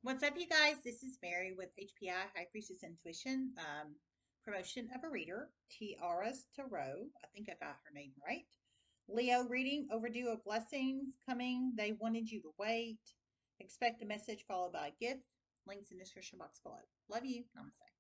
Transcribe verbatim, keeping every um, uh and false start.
What's up, you guys? This is Mary with H P I, High Priestess Intuition, um, promotion of a reader, Tiara'S Tarot. I think I got her name right. Leo reading, overdue of blessings coming. They wanted you to wait. Expect a message followed by a gift. Links in the description box below. Love you. Namaste.